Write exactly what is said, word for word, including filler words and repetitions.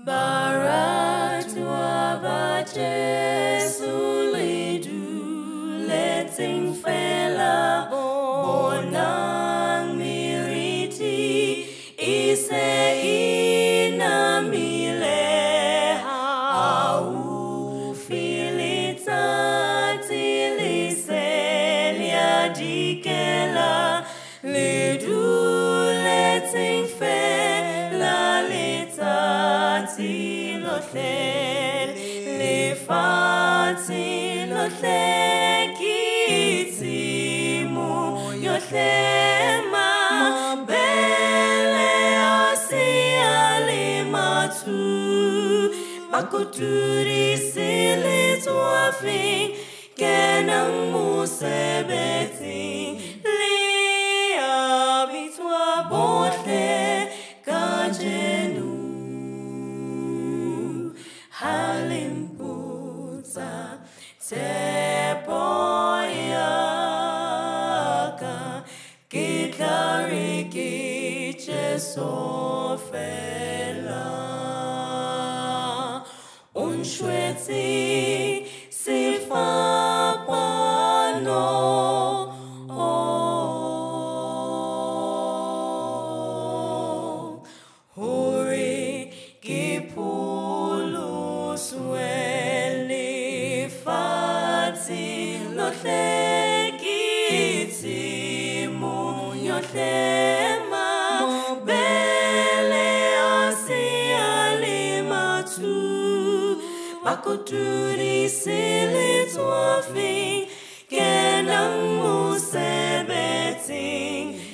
Baratoa ba Jeso ledu letting fela bonang miriti ise ina mile au filita tiliselia dikela ledu letting fela litati lotle le fati lotle kitimu yotlema bele asialimatu makuturi silitwafi kenang musebeti liabitwa botle kajenu halimpuza tepoyaka kitlariki Jeso fela unshweti sifapano hori kipulu sweli fati lotle kitimu yotlema bele asialimatu makuturi silitwafi kenang musebeti